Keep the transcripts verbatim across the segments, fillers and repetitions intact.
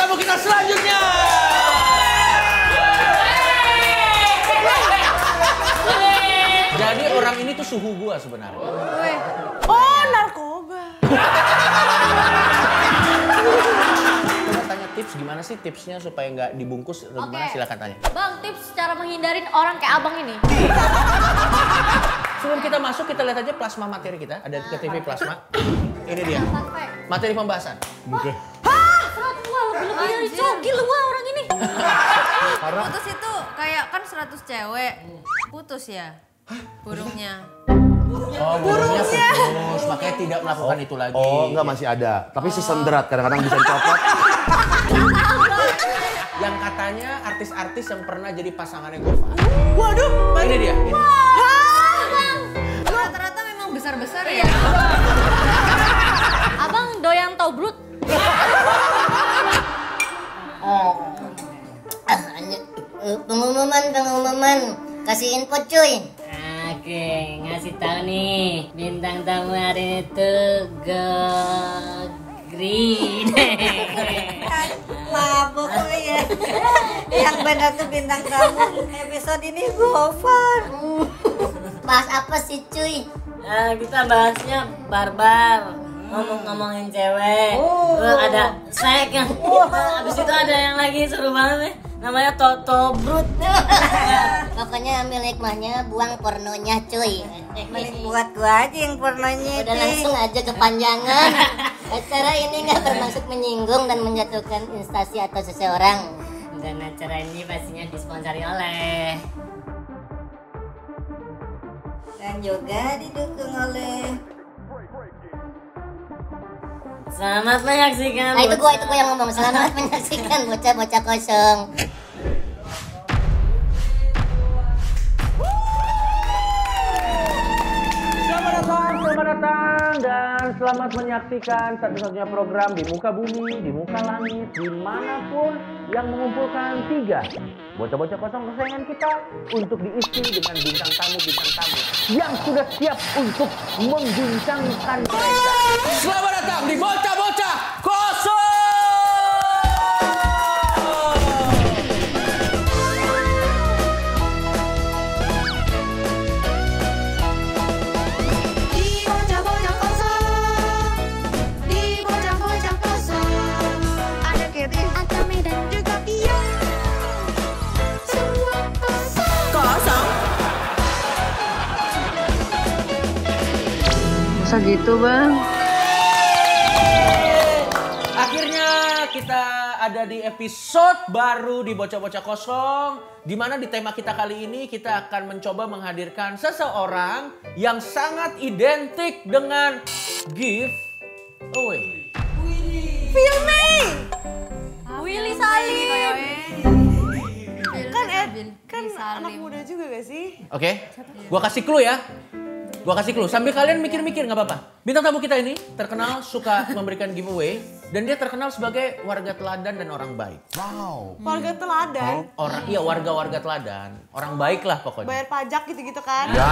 tamu kita selanjutnya. Jadi orang ini tuh suhu gua sebenarnya. Oh, narkoba. Coba tanya tips gimana sih tipsnya supaya nggak dibungkus atau gimana, silakan tanya. Bang, tips cara menghindarin orang kayak abang ini. Sebelum kita masuk, kita lihat aja plasma materi kita. Ada ke T V plasma. Ini dia. Materi pembahasan. Bukan. Hah? Wah, lebih-lebih dari Coki lu wah orang ini. Putus itu kayak kan seratus cewek. Putus ya? Burungnya. Oh, burungnya putus. Makanya tidak melakukan itu lagi. Oh, enggak, masih ada. Tapi season berat, kadang-kadang bisa dicopot. Yang katanya artis-artis yang pernah jadi pasangannya Gofar. Waduh, Ini dia. Ini. Rata-rata memang besar-besar ya. Abang doyan tobrut. Pengumuman, pengumuman. Kasih info cuy. Oke, ngasih tahu nih. Bintang tamu hari ini tuh Green. Mabuk ya. Yang benar tuh bintang tamu episode ini Gofar. Bahas apa sih cuy? Uh, kita bahasnya barbar. Ngomong-ngomongin cewek. Terus ada sek yang. Habis itu ada yang lagi seru banget nih. Namanya Toto Brut. Pokoknya ambil hikmahnya, buang pornonya cuy. Mending buat gua aja yang pornonya. Udah langsung aja kepanjangan. Acara ini nggak bermaksud menyinggung dan menjatuhkan instansi atau seseorang. Dan acara ini pastinya disponsori oleh. Dan juga didukung oleh. Selamat menyaksikan. Nah, itu gua itu gua yang ngomong. Selamat menyaksikan bocah-bocah kosong. Selamat datang, selamat datang, dan selamat menyaksikan satu-satunya program di muka bumi, di muka langit, dimanapun yang mengumpulkan tiga bocah-bocah kosong kesayangan kita untuk diisi dengan bintang tamu-bintang tamu yang sudah siap untuk membincangkan mereka. Selamat datang di bocah-bocah kosong. Masa gitu bang? Akhirnya kita ada di episode baru di Bocah-Bocah Kosong, di mana di tema kita kali ini kita akan mencoba menghadirkan seseorang yang sangat identik dengan giveaway. Filming. Willy Salim. Kan Ed, kan anak muda juga gak sih? Oke, gua kasih clue ya. Gua kasih clue, sambil kalian mikir-mikir nggak apa-apa. Bintang tamu kita ini terkenal suka memberikan giveaway dan dia terkenal sebagai warga teladan dan orang baik. Wow. Warga teladan. Orang, iya warga-warga teladan, orang baik lah pokoknya. Bayar pajak gitu-gitu kan? Ya.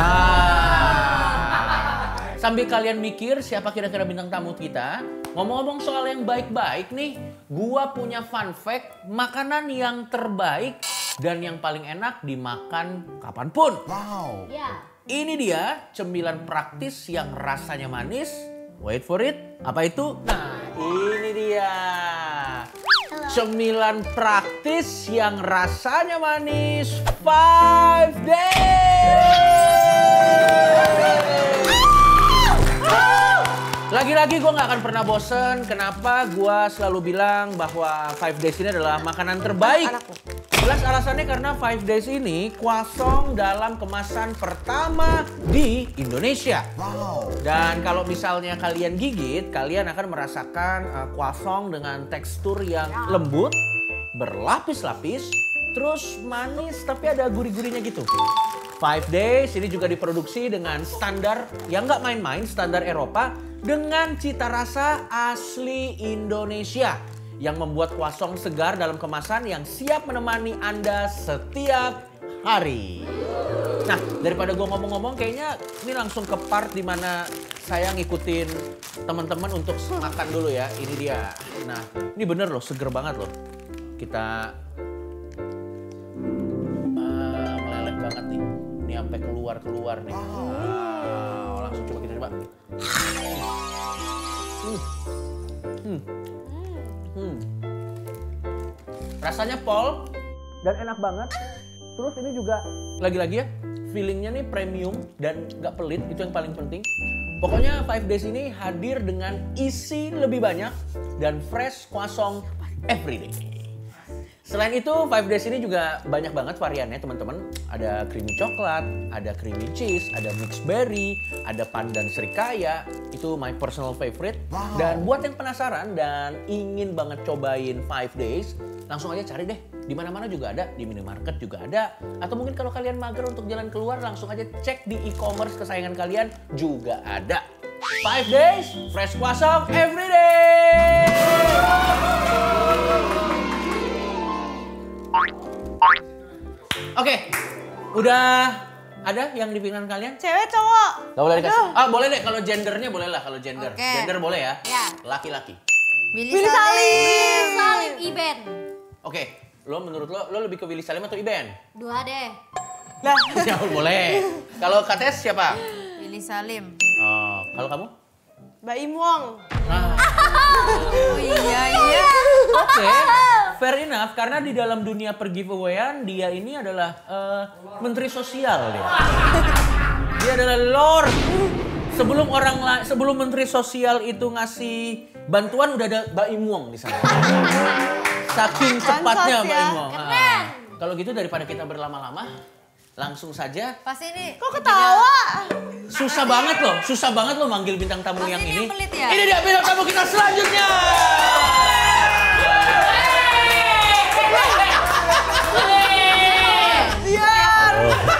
Sambil kalian mikir siapa kira-kira bintang tamu kita, ngomong-ngomong soal yang baik-baik nih, gua punya fun fact makanan yang terbaik dan yang paling enak dimakan kapanpun. Wow. Ya. Ini dia cemilan praktis yang rasanya manis. Wait for it. Apa itu? Nah, ini dia. Cemilan praktis yang rasanya manis. Five days. Lagi-lagi gue gak akan pernah bosen. Kenapa gue selalu bilang bahwa Five Days ini adalah makanan terbaik. Jelas alasannya karena Five Days ini kuasong dalam kemasan pertama di Indonesia. Wow. Dan kalau misalnya kalian gigit, kalian akan merasakan uh, kuasong dengan tekstur yang lembut, berlapis-lapis, terus manis tapi ada gurih-gurihnya gitu. Five Days ini juga diproduksi dengan standar yang nggak main-main, standar Eropa dengan cita rasa asli Indonesia yang membuat kuasong segar dalam kemasan yang siap menemani Anda setiap hari. Nah, daripada gue ngomong-ngomong, kayaknya ini langsung ke part dimana saya ngikutin teman-teman untuk makan dulu ya. Ini dia. Nah, ini bener loh, seger banget loh. Kita uh, meleleh banget nih. Ini sampai keluar-keluar nih. Wow, langsung coba kita coba. Hmm. Hmm. Hmm. Rasanya pol dan enak banget. Terus ini juga lagi-lagi ya, feelingnya nih premium dan nggak pelit, itu yang paling penting. Pokoknya five days ini hadir dengan isi lebih banyak dan fresh croissant everyday. Selain itu, five days ini juga banyak banget variannya teman-teman. Ada creamy coklat, ada creamy cheese, ada mixed berry, ada pandan srikaya. Itu my personal favorite. Wow. Dan buat yang penasaran dan ingin banget cobain five days, langsung aja cari deh. Di mana-mana juga ada, di minimarket juga ada. Atau mungkin kalau kalian mager untuk jalan keluar, langsung aja cek di e-commerce kesayangan kalian juga ada. five days, fresh croissant every day! Oke, udah ada yang di pikiran kalian? Cewek cowok? Gak boleh dikasih. Ah, boleh deh kalau gendernya boleh lah kalau gender. Oke. Gender boleh ya? Ya. Laki-laki. Willy Willy Salim. Salim Iben. Oke, lo menurut lo, lo lebih ke Willy Salim atau Iben? Dua deh. Lah, Ya boleh. Kalau Kates siapa? Willy Salim. Oh, kalau kamu? Mbak Im Wong. Nah, Oh iya iya. oke. Fair enough, karena di dalam dunia per-giveawayan, dia ini adalah eh, menteri sosial dia. Dia adalah Lord. Sebelum orang la- sebelum menteri sosial itu ngasih bantuan udah ada Mbak Im Wong di sana. Saking cepatnya Bansos Mbak ya. Im Wong. Ah. Kalau gitu daripada kita berlama-lama, langsung saja. Pasti ini. Kok ketawa? Susah banget loh, susah banget loh manggil bintang tamu Pasti yang ini ini. yang pelit ya? Ini dia bintang tamu kita selanjutnya. Dian.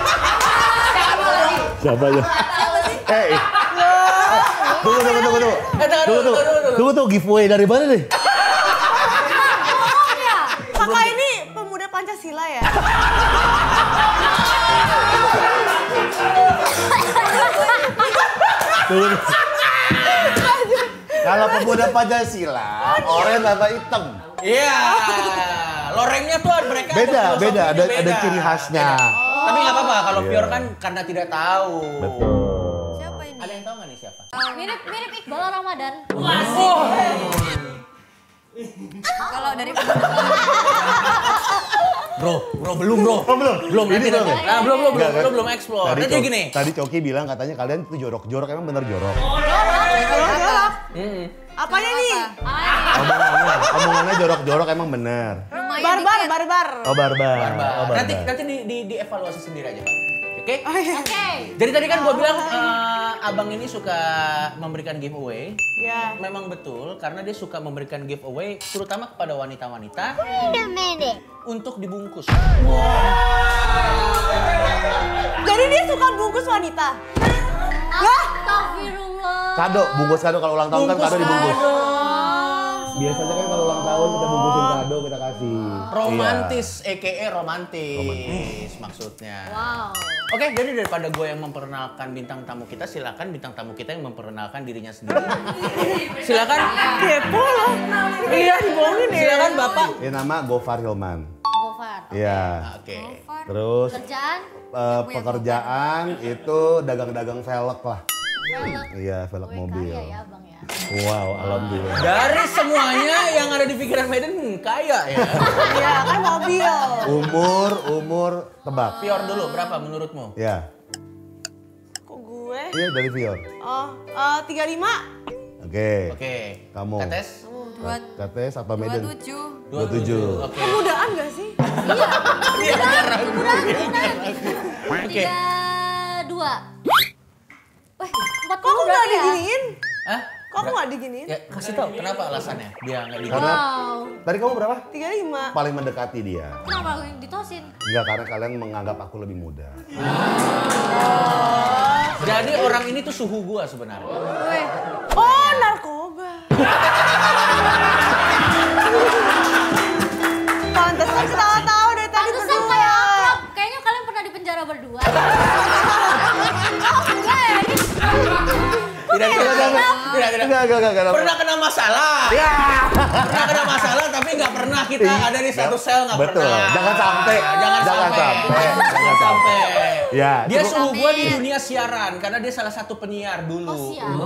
Siapa ya? Eh, eh. Tunggu, tunggu, tunggu, tunggu. Eh, tunggu, Tunggu, tunggu, tunggu. tunggu. Tunggu, tuh giveaway dari mana nih? Kakak ini pemuda Pancasila ya? Tunggu, tunggu. Kalau pemuda Pancasila, oranye tambah hitam. Iya, lorengnya tuh mereka Beda, ada beda, filosofinya ada beda. ada ciri khasnya. Beda. Tapi nggak apa-apa, kalau Iya. Pior kan karena tidak tahu. Betul. Siapa ini? Ada yang tahu nggak nih siapa? Mirip mirip Iqbal Ramadan. Oh. Kalau dari Bro, bro belum bro. Oh, belum? Belum, Ini nanti belum nanti. ya? Nah, belum, belum, Enggak, belum, kan? belum, belum explore. Tadi, Nanti Coki- gini. tadi Coki bilang katanya kalian itu jorok-jorok, emang bener jorok. Hmm. Apanya nih? Omongannya, omongannya jorok-jorok emang bener. lumayan Barbar, dikit. barbar. Oh barbar. Barbar. Oh, barbar. Nanti nanti di, di, dievaluasi sendiri aja, Pak. Oke? Oke. Jadi tadi kan gue bilang eh, abang ini suka memberikan giveaway. Ya. Memang betul karena dia suka memberikan giveaway terutama kepada wanita-wanita untuk dibungkus. Jadi dia suka bungkus wanita? Lah? Astagfirullah. Kado, bungkus kado kalau ulang tahun kan Bungkus kado dibungkus. kado. Biasanya kan kalau ulang tahun kita bungkusin kado kita kasih. Romantis, aka romantis, maksudnya. Wow. Oke, jadi daripada gue yang memperkenalkan bintang tamu kita, silakan bintang tamu kita yang memperkenalkan dirinya sendiri. Silakan. Kepo loh. Iya, dibohongin ya. Silakan Bapak. Ini nama Gofar Hilman. Gofar. Iya. Oke. Terus Kerjaan eh, pekerjaan itu dagang-dagang velg lah. velg. Iya, velg Wih, mobil. kaya ya Bang ya. Wow, alhamdulillah. Dari semuanya yang ada di pikiran Maiden hmm, kaya ya. Iya, kan mobil. Umur, umur tebak. Pior dulu berapa menurutmu? Ya. Kok gue? Iya dari Vior. Oh, eh, tiga puluh lima. Oke. Oke. Kamu. Kates? Dua, Kates atau dua Medan? tujuh. dua puluh tujuh. Oke. Pemudaan gak sih? Dia ada ragu. Oke. Tiga dua. Wah, empat Kok aku puluh gak berarti ya? diginiin? Hah? Kok aku gak diginiin? Ya, kasih tahu kenapa alasannya dia nggak di. Karena Wow. tadi kamu berapa? tiga puluh lima. Paling mendekati dia. Kenapa aku yang ditosin? Enggak, karena kalian menganggap aku lebih muda. Jadi orang ini tuh suhu gua sebenarnya. Wih, Oh, narkoba. Pantesan ketawa-tawa dari tadi Pantesan kayak berdua. akrab. Kayaknya kalian pernah di penjara berdua. Enggak, enggak, enggak, enggak. Pernah kena masalah. Ya. Pernah kena masalah tapi nggak pernah kita ada di satu sel nggak pernah. Betul. Jangan sampai. Jangan, Jangan sampai. Jangan sampai. Ya. Dia cukup- suhu gua di dunia siaran karena dia salah satu penyiar dulu. Oh, siaran.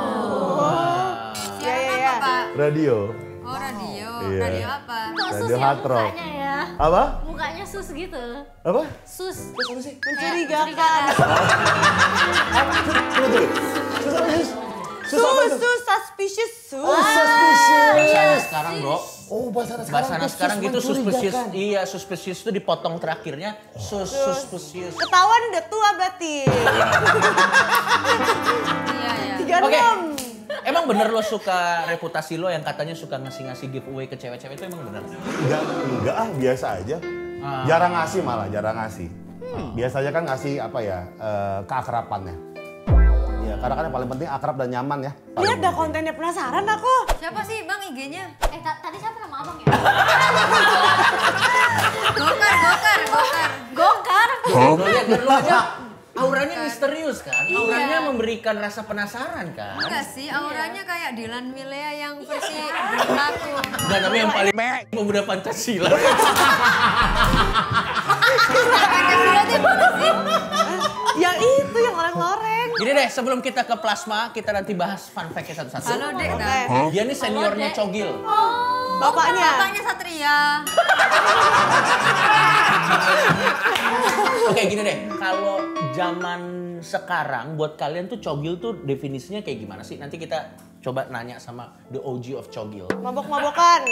Siaran apa, Pak? Radio. Oh, radio. Iya. Radio apa? Kok sus Radio ya Hard Rock. mukanya ya? Apa? Mukanya sus gitu. Apa? Sus. Mencurigakan. Tunggu, tunggu. Sus apa, Sus? Sus apa Sus, itu? sus, suspicious, sus. Oh, suspicious. Bahasa sekarang, Bro. Oh, bahasa anak sekarang. Bahasa anak tuh sekarang sus gitu suspicious. mencurigakan. Iya, suspicious itu dipotong terakhirnya sus suspicious. Ketahuan udah tua berarti. Iya, iya. tiga puluh Oke. enam. Emang bener lo suka reputasi lo yang katanya suka ngasih-ngasih giveaway ke cewek-cewek itu emang bener? Enggak, enggak ah, biasa aja. Ah. Jarang ngasih malah, jarang ngasih. Biasanya kan ngasih apa ya, eh, keakrapannya. Ya, karena kan yang paling penting akrab dan nyaman ya. Lihat dah kontennya, penasaran aku. Siapa sih Bang I G-nya? Eh ta- tadi siapa nama abang ya? Gokar, Gokar, Gokar. Gokar. Lo lihat dan lo aja auranya misterius kan? Auranya memberikan rasa penasaran kan? Enggak sih, auranya kayak Dilan Milea yang versi berlaku. Dan tapi yang paling pemuda Pancasila. Pancasila itu mana sih? Yang itu, yang loreng-loreng. Gini deh, sebelum kita ke plasma, kita nanti bahas fun fact-nya satu-satu. Halo Dek, Oke. dah. Dia nih seniornya Cogil. Bapaknya. Bapaknya Satria. Oke gini deh, kalau zaman sekarang buat kalian tuh Cogil tuh definisinya kayak gimana sih? Nanti kita coba nanya sama the O G of Cogil. Mabok-mabokan.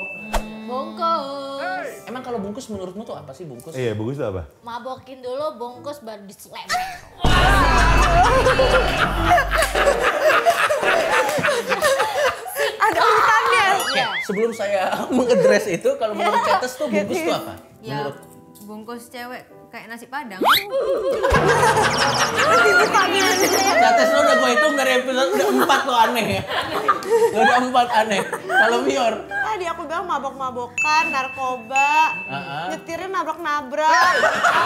Bungkus. Emang kalau bungkus menurutmu tuh apa sih bungkus? Iya, bagus itu apa? Mabokin dulu, bungkus baru dislap. Ada urutannya. Oke, sebelum saya mengadres itu, kalau menurut Cetes tuh bungkus tuh apa? Ya, Menurut bungkus cewek kayak nasi padang. Cetes lo udah gue hitung dari episode udah empat lo aneh ya. Udah empat aneh. Kalau Mior, Tadi aku bilang mabok-mabokan, narkoba, Uh-uh. nyetirnya nabrak-nabrak.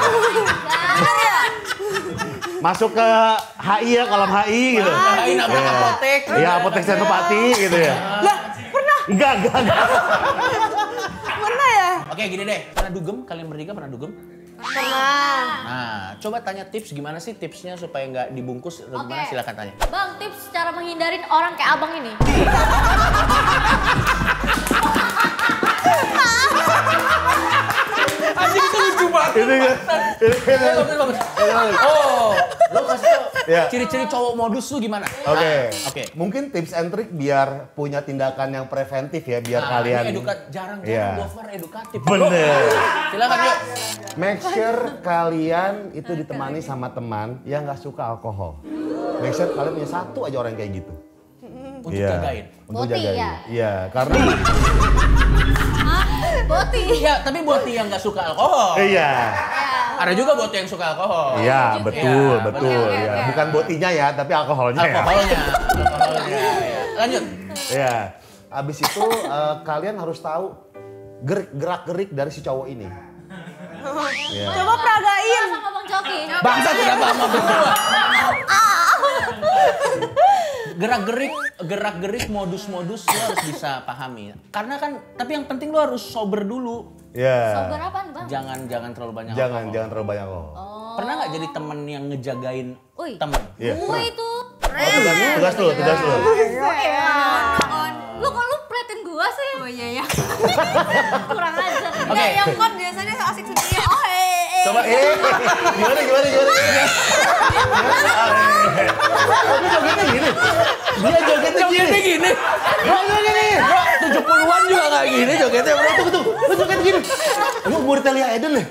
Masuk ke H I ya, kolam H I gitu. Nah, ini nabrak Iya. apotek. Iya, apotek Senopati gitu ya. Lah, pernah? Enggak, enggak, enggak. Pernah ya? Oke gini deh, pernah dugem? Kalian bertiga pernah dugem? Pernah. Nah, coba tanya tips gimana sih tipsnya supaya nggak dibungkus atau gimana? Oke. Silakan tanya. Bang, tips cara menghindarin orang kayak abang ini. Anjing itu lucu banget. Ini ya. Ini, ini. Bagus, bagus. Oh, lo kasih tau Ya. ciri-ciri cowok modus tuh gimana? Oke. Nah, Oke. Mungkin tips and trick biar punya tindakan yang preventif ya, biar Nah, kalian. ini eduka jarang-jarang Iya. Gofar edukatif. Bener. Silakan yuk. Make sure kalian itu ditemani sama teman yang nggak suka alkohol. Make sure kalian punya satu aja orang kayak gitu. Untuk Iya. jagain. Untuk Boti, jagain. ya? Iya, karena Boti. Ya, tapi buat yang nggak suka alkohol. iya. Ada juga buat yang suka alkohol. Iya, betul, Iya, betul. betul. Ya. Bukan botinya ya, tapi alkoholnya ya. Alkoholnya. Alkoholnya. Ya. Lanjut. Iya. Abis itu eh, kalian harus tahu gerak gerak-gerik dari si cowok ini. Iya. Coba peragain. Sama Bang Coki. Bangsa kenapa sama berdua? Gerak-gerik, gerak-gerik modus-modus lo harus bisa pahami. Karena kan, tapi yang penting lo harus sober dulu. Iya. Sober apaan, Bang? Jangan jangan terlalu banyak Jangan, alkohol. jangan terlalu banyak alkohol. Pernah nggak jadi temen yang ngejagain Wih. temen? Iya. Gue itu. Oh, tugas, tugas lu, tugas lu. Lu kok lu pretin gua sih? Oh iya ya. Kurang ajar. Oke. Ya, yang kon biasanya asik sendiri. Oh eh eh. Coba Eh, gimana, gimana, gimana? Aku jogetnya gini. Dia jogetnya gini. Jogetnya gini. Bro, jogetnya gini. Bro, tujuh puluhan juga nggak gini jogetnya bro. Tunggu, tunggu. Lu joget gini. Lu umur Telia Eden nih.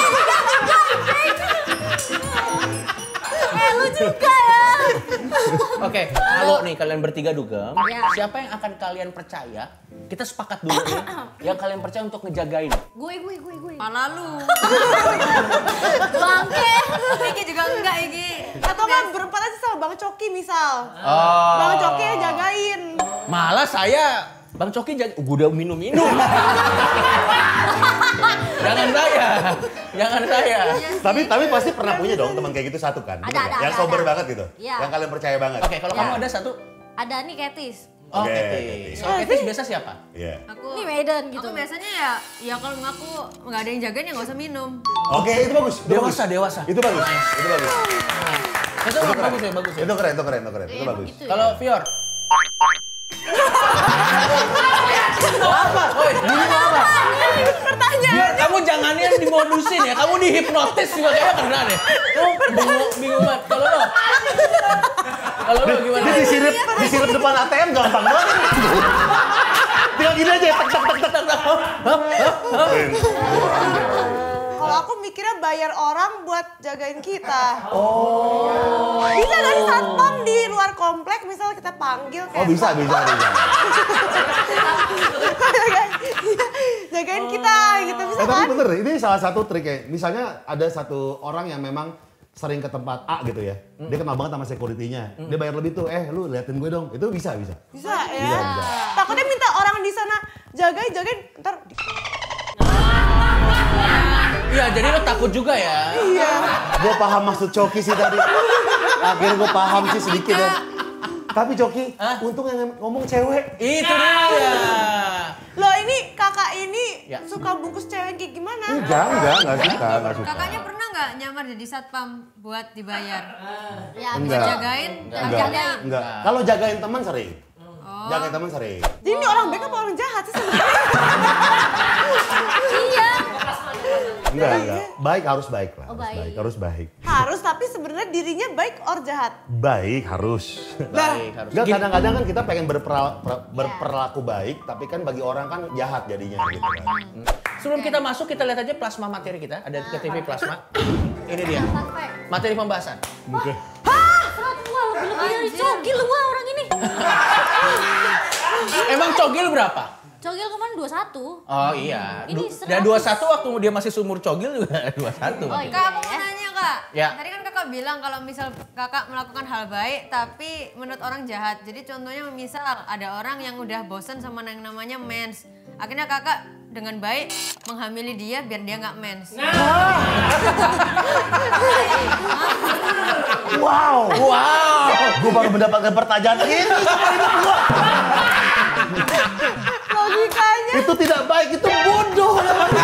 Eh, lu juga ya. Oke, kalau nih kalian bertiga dugem, Ya. siapa yang akan kalian percaya? Kita sepakat dulu nih, yang kalian percaya untuk ngejagain. Gue, gue, gue, gue. Pala lu. Bangke. Iki juga enggak Iki. Atau kan berempat aja sama Bang Coki misal. Oh. Bang Coki yang jagain. Malah saya, Bang Coki jaga, gue udah minum-minum. Jangan saya, jangan saya. Tapi tapi pasti pernah punya dong teman kayak gitu satu kan? Ada, Bener ada, nggak? Yang ada, sober ada. banget gitu. Iya. Yang kalian percaya banget. Oke, kalau Ya. kamu ada satu, Ada nih Ketis. Oh, Oke, Ketis. Ketis. Kalau Ketis biasa siapa? Iya. Aku Ini Medan gitu. Aku biasanya ya, ya kalau ngaku nggak ada yang jagain ya nggak usah minum. Oke, itu bagus. Itu Dewasa, bagus. dewasa. Itu bagus. Itu bagus. Itu bagus ya, bagus ya. Itu keren, itu keren, itu keren. Itu bagus. Gitu Kalau Fior? Apa? Woi, gini apa? Biar kamu jangan yang dimodusin ya, kamu dihipnotis juga kayaknya kena deh. Kamu bingung, bingung banget. Kalau lo? Kalau lo gimana? Dia disirip, disirip depan A T M gampang banget. Tinggal gini aja, tak tak tak tak tak. Kalau aku mikirnya bayar orang buat jagain kita. Oh. Bisa dari satpam di luar komplek, misalnya kita panggil kayak. Oh bisa, bisa, bisa. Jagain kita gitu, bisa Eh, tapi kan? bener, ini salah satu trik ya. Misalnya ada satu orang yang memang sering ke tempat A gitu ya. Dia kenal banget sama security-nya. Dia bayar lebih tuh, eh lu liatin gue dong. Itu bisa, bisa. Bisa ya. Bisa, bisa. Takutnya minta orang di sana jagain, jagain, ntar di- Iya, jadi lo takut juga ya? Iya. Gue paham maksud Coki sih tadi. Akhirnya gue paham sih sedikit ya. Tapi Coki, Hah? untung yang ngomong cewek. Itu dia. Loh ini kakak ini Ya. suka bungkus cewek kayak gimana? Enggak, enggak, enggak suka, enggak suka. Kakaknya pernah nggak nyamar jadi satpam buat dibayar? Ya, Enggak. Buat jagain? Enggak, Akhirnya enggak. Kalau jagain teman sering. Jagain teman sering. Jadi ini orang baik apa orang jahat sih sebenarnya? Iya. Enggak, enggak. Baik harus baik lah. Oh, Harus baik. baik, harus baik. Harus, tapi sebenarnya dirinya baik or jahat. Baik harus. Baik, harus. Enggak, Gini, kadang-kadang kan kita pengen berpera- per- berperilaku baik, tapi kan bagi orang kan jahat jadinya gitu kan. Sebelum kita masuk, kita lihat aja plasma materi kita. Ada ke T V plasma. Ini dia. Materi pembahasan. Oke. Serat wah lebih-lebih dari Cogil wah orang ini. Emang Cogil berapa? Cogil kemarin dua puluh satu. Oh iya. Ini Du- seratus. Dan dua puluh satu waktu dia masih seumur Cogil juga dua puluh satu. Oh, iya. Kak, aku mau nanya kak. Ya. Tadi kan kakak bilang kalau misal kakak melakukan hal baik, tapi menurut orang jahat. Jadi contohnya misal ada orang yang udah bosan sama yang namanya mens. Akhirnya kakak dengan baik menghamili dia biar dia nggak mens. Wow. Wow. Gue baru mendapatkan pertanyaan ini. Logikanya. Itu tidak baik, itu bodoh.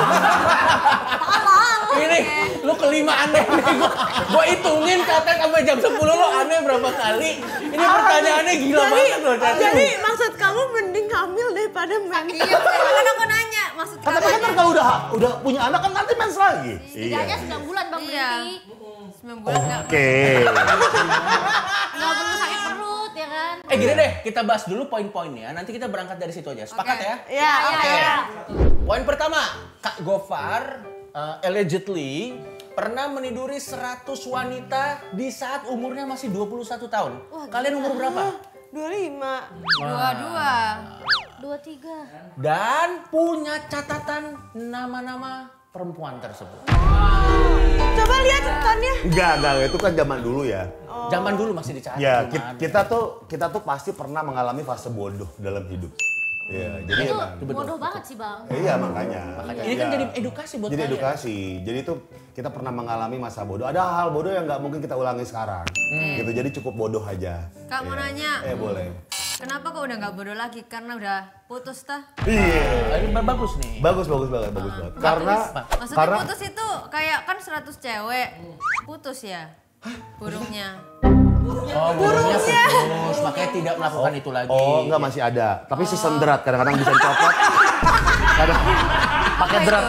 Ini lu kelima aneh nih. Gua, gua hitungin kakak sampai jam sepuluh lo aneh berapa kali. Ini pertanyaannya gila Jadi, banget loh. Tadi. jadi maksud kamu mending hamil daripada mens. Iya, kan aku nanya maksud Kan tapi kan kakaknya. kalau udah udah punya anak kan nanti mens lagi. Setidaknya sembilan bulan bang Iya. berhenti. sembilan bulan nggak. Oke. Nggak perlu sakit perut ya kan. Eh gini deh, kita bahas dulu poin-poinnya. Nanti kita berangkat dari situ aja. Sepakat Oke. ya? Ya, Iya, oke. iya. Poin pertama, Kak Gofar uh, allegedly pernah meniduri seratus wanita di saat umurnya masih dua puluh satu tahun. Kalian umur berapa? dua puluh lima. Dua-dua. Dua tiga. Dan punya catatan nama-nama perempuan tersebut. Coba lihat catatannya. Enggak, enggak, itu kan zaman dulu ya. Zaman dulu masih dicari. Ya, belum kita, ada. kita tuh kita tuh pasti pernah mengalami fase bodoh dalam hidup. Iya, jadi Itu emang. bodoh banget sih bang. Iya, makanya. Makanya ini kan Iya. jadi edukasi buat Jadi kalian. edukasi. Jadi tuh kita pernah mengalami masa bodoh. Ada hal bodoh yang nggak mungkin kita ulangi sekarang. Gitu. Jadi cukup bodoh aja. Kak, mau Iya. nanya. Eh boleh. Kenapa kok udah nggak bodoh lagi? Karena udah putus tah? Iya. Ah, ini bagus nih. Bagus, bagus banget, bagus banget. Karena Maksudnya karena putus itu kayak kan seratus cewek. Putus ya? Burungnya. Oh, burungnya putus, makanya tidak melakukan itu lagi. Oh, enggak masih ada. Tapi season drat kadang-kadang bisa dicopot. Kadang pakai drat.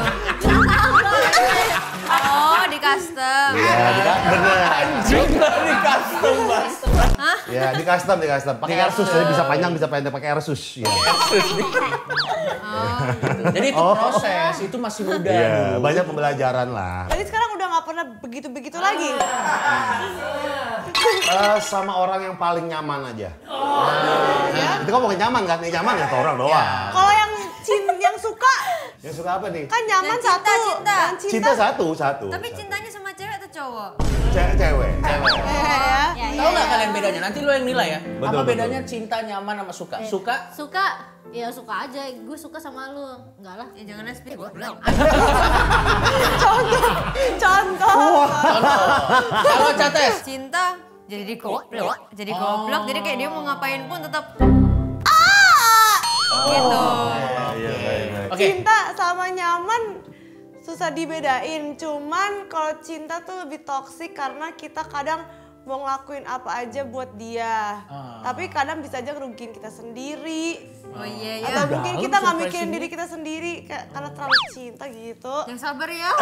Oh, di custom. Iya, di bener. Juga di custom, Mas. Ya, di custom, di custom. Pakai Airsus, jadi bisa panjang, bisa pendek pakai Airsus. Ya. Jadi itu proses, itu masih muda Iya, dulu. banyak pembelajaran lah. Jadi sekarang udah nggak pernah begitu-begitu lagi. Eh, sama orang yang paling nyaman aja. Nah, itu kan bukan nyaman kan? Yang nyaman ya satu orang doang. Kalau yang cin yang suka Yang suka apa nih? kan nyaman Yang cinta, satu. cinta. Yang cinta. Cinta satu, satu. Tapi cintanya sama cewek atau cowok? Ce- cewek. Cewek. Eh, ya. Ya, Tahu nggak kalian bedanya? Nanti lo yang nilai ya. Betul, Apa betul. bedanya cinta nyaman sama suka? Suka? Suka, ya suka aja. Gue suka sama lu. Enggak lah. Ya jangan speak gue. Contoh. Contoh. Kalau Cates? Cinta jadi goblok, jadi goblok. Jadi kayak dia mau ngapain pun tetap gitu. Iya, baik, baik. Oke. Cinta sama nyaman susah dibedain. Cuman kalau cinta tuh lebih toksik karena kita kadang mau ngelakuin apa aja buat dia. Ah. Tapi kadang bisa aja ngerugiin kita sendiri. Oh iya ya. Atau mungkin dalam kita nggak mikirin surprising. diri kita sendiri kayak karena terlalu cinta gitu. Yang sabar ya.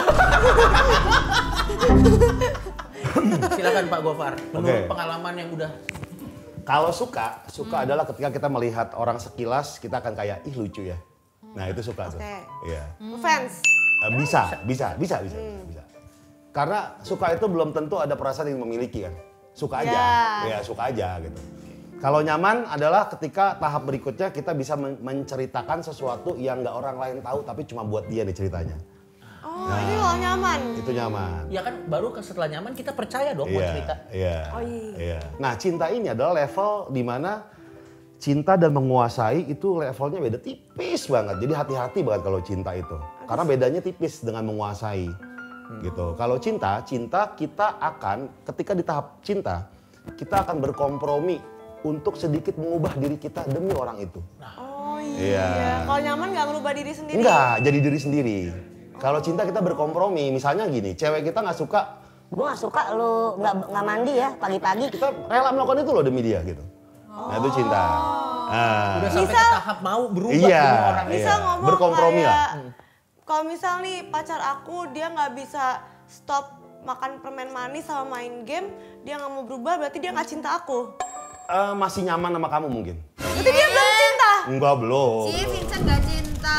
Silakan Pak Gofar. Menurut Oke. pengalaman yang udah Kalau suka, suka adalah ketika kita melihat orang sekilas, kita akan kayak, ih lucu ya. Nah itu suka tuh. Oke. Iya. Fans. Eh, bisa, bisa, bisa, bisa, bisa. Karena suka itu belum tentu ada perasaan yang memiliki kan. Suka aja, Ya. ya suka aja gitu. Kalau nyaman adalah ketika tahap berikutnya kita bisa men- menceritakan sesuatu yang nggak orang lain tahu tapi cuma buat dia nih ceritanya. Oh ini kalau nyaman. Itu nyaman. ya kan baru ke setelah nyaman kita percaya dong buat Iya, cerita. iya, Oh, iya. iya. Nah cinta ini adalah level di mana cinta dan menguasai itu levelnya beda tipis banget. Jadi hati-hati banget kalau cinta itu. Karena bedanya tipis dengan menguasai. Gitu. Kalau cinta, cinta kita akan ketika di tahap cinta, kita akan berkompromi untuk sedikit mengubah diri kita demi orang itu. Oh iya. Iya. Kalau nyaman nggak ngerubah diri sendiri. Enggak, jadi diri sendiri. Kalau cinta kita berkompromi, misalnya gini, cewek kita nggak suka, Gue gak suka lu nggak nggak mandi ya pagi-pagi. kita rela melakukan itu loh demi dia gitu. Nah itu cinta. Nah, Udah sampai Bisa- ke tahap mau berubah Iya, demi orang iya. Bisa ngomong Berkompromi kayak, lah. kalau misal nih pacar aku dia nggak bisa stop makan permen manis sama main game, dia nggak mau berubah berarti dia nggak cinta aku. eh, masih nyaman sama kamu mungkin? Berarti dia belum cinta. Enggak, belum. Si Vincent gak cinta.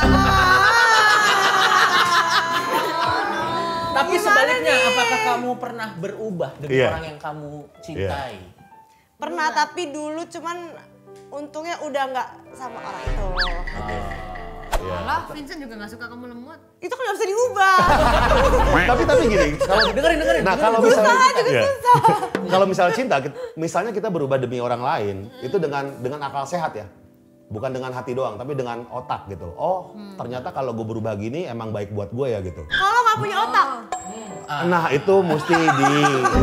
Tapi sebaliknya, apakah kamu pernah berubah demi Iya. orang yang kamu cintai? Pernah tapi dulu cuman untungnya udah nggak sama orang itu. Iya. Lah, Vincent juga gak suka kamu lemot. Itu kan nggak bisa diubah. tapi tapi gini, kalau Dengerin, dengerin. nah dengerin. kalau misalnya juga iya. Kalau misalnya cinta, kit- misalnya kita berubah demi orang lain, itu dengan dengan akal sehat ya. Bukan dengan hati doang, tapi dengan otak gitu. Oh, ternyata kalau gue berubah gini emang baik buat gue ya gitu. Kalau nggak punya otak, Nah, itu mesti di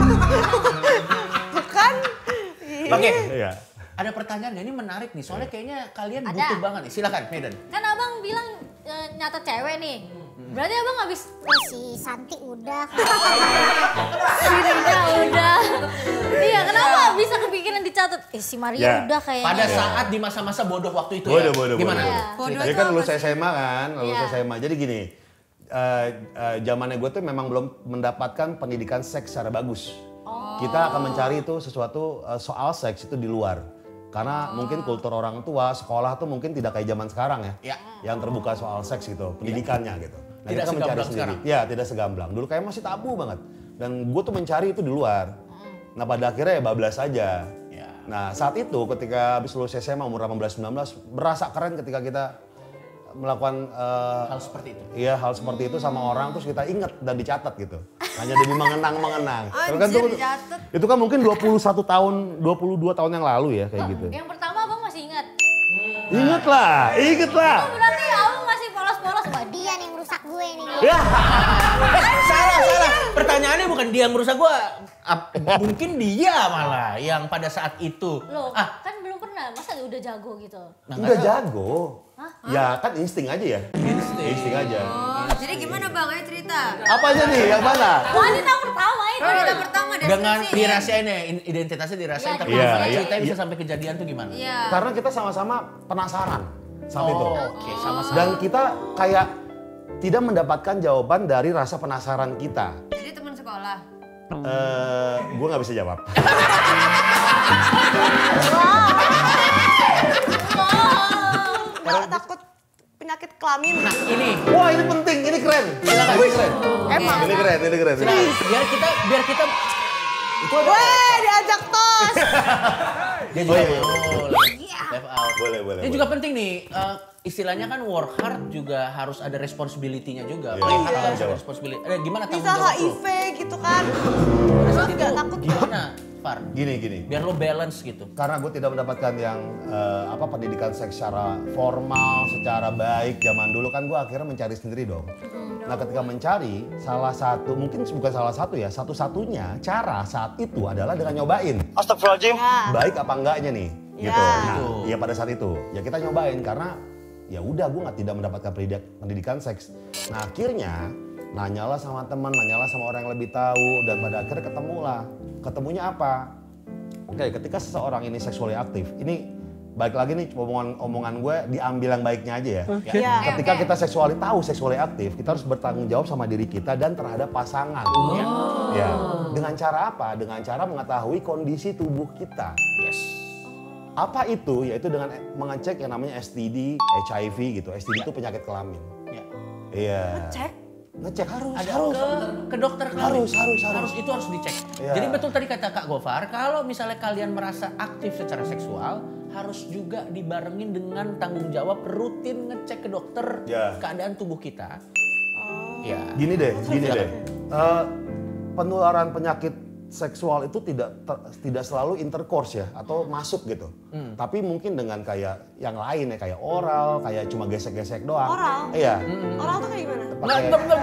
bukan? Oke, Iya. ada pertanyaan nggak? Ini menarik nih, soalnya kayaknya kalian Ada. butuh banget nih. Silakan, Medan. Kan abang bilang e, nyata cewek nih. Berarti abang habis Oh, si Santi udah. dirinya udah. Iya, kenapa bisa kepikiran dicatat? Eh si Maria Ya, udah kayaknya. Pada saat di masa-masa bodoh waktu itu Bodoh, ya. bodoh, Gimana? bodoh. Iya. Bodoh Dia itu kan apa lulus sih? S M A kan, lulus Iya. S M A. Jadi gini, eh, eh, zamannya gue tuh memang belum mendapatkan pendidikan seks secara bagus. Kita akan mencari itu sesuatu eh, soal seks itu di luar. Karena mungkin kultur orang tua, sekolah tuh mungkin tidak kayak zaman sekarang ya. Ya. Yang terbuka soal seks gitu, pendidikannya gitu. Nah, Tidak kita mencari segamblang sendiri. sekarang. Ya, tidak segamblang. Dulu kayak masih tabu banget. Dan gue tuh mencari itu di luar. Nah, pada akhirnya ya bablas aja. Ya. Nah, saat itu ketika habis lulus S M A umur delapan belas sembilan belas, berasa keren ketika kita melakukan eh, Hal seperti itu. iya hal seperti itu sama orang terus kita ingat dan dicatat gitu. Hanya demi mengenang-mengenang. Tapi kan Anjir, tuh- dicatat. itu kan mungkin dua puluh satu tahun, dua puluh dua tahun yang lalu ya kayak gitu. Yang pertama abang masih ingat. Ingat lah, inget lah. Berarti abang masih polos-polos. Wah, Dia yang rusak gue nih. Ya, Salah, salah. Pertanyaannya bukan dia yang merusak gua. Ap- Mungkin dia malah yang pada saat itu. Loh, Ah, kan belum pernah. Masa udah jago gitu? udah jago. Ya kan insting aja ya. Insting aja. Oh, jadi gimana bang? Ayo cerita. Apa aja nih, yang mana? Wanita pertama itu. Wanita pertama dengan deskripsi. dirahasiain ya, in- identitasnya dirahasiin, Iya, tapi iya, gimana iya, ceritanya iya. bisa sampai kejadian tuh gimana? Iya. Karena kita sama-sama penasaran saat itu. Oh, oke, sama-sama. Dan kita kayak tidak mendapatkan jawaban dari rasa penasaran kita. Jadi teman sekolah. Eh, gue nggak bisa jawab. Nggak takut penyakit kelamin. Nah ini, Wah ini penting, ini keren. Silakan. Ini keren. Emang. Ini keren, ini keren. silakan. biar kita, biar kita, itu ada. Weh, diajak tos. Dia juga Oh, iya. boleh. Left out. Boleh, boleh. Ini boleh. juga penting nih, eh, istilahnya kan work hard juga harus ada responsibility-nya juga. Iya. Play hard Tanggung harus ada jawab. responsibility. Eh, gimana tanggung Bisa jawab H I V gitu kan. Pada saat Terus itu nggak takut. gimana Far? Gini gini. Biar lo balance gitu. Karena gue tidak mendapatkan yang eh, apa pendidikan seks secara formal, secara baik zaman dulu kan gue akhirnya mencari sendiri dong. Nah ketika mencari salah satu mungkin bukan salah satu ya satu-satunya cara saat itu adalah dengan nyobain. Astagfirullahaladzim. Baik apa enggaknya nih? Ya. Gitu. Nah, ya pada saat itu ya kita nyobain karena ya udah gue nggak tidak mendapatkan pendidik, pendidikan seks. Nah akhirnya nanyalah sama teman, nanyalah sama orang yang lebih tahu dan pada akhirnya ketemulah. Ketemunya apa? Oke, ketika seseorang ini seksually aktif, ini balik lagi nih omongan omongan gue diambil yang baiknya aja ya. Okay. Ya. Ketika okay. kita seksuali tahu seksually aktif, kita harus bertanggung jawab sama diri kita dan terhadap pasangan. Oh. Ya. Ya. Dengan cara apa? Dengan cara mengetahui kondisi tubuh kita. Yes. Apa itu? Yaitu dengan mengecek yang namanya S T D, H I V gitu. S T D itu penyakit kelamin. Ya. Iya. Cek. Ngecek harus, Ada harus. ke, ke dokter kelamin. Harus, harus, harus. Itu harus dicek. Iya. Jadi betul tadi kata Kak Gofar, kalau misalnya kalian merasa aktif secara seksual, harus juga dibarengin dengan tanggung jawab rutin ngecek ke dokter Ya. keadaan tubuh kita. Ya. Gini deh, gini deh. Eh, penularan penyakit seksual itu tidak ter- tidak selalu intercourse ya atau masuk gitu. Hmm. Tapi mungkin dengan kayak yang lain ya kayak oral, kayak cuma gesek-gesek doang. Oral? Iya. Orang tuh kayak gimana? Pakai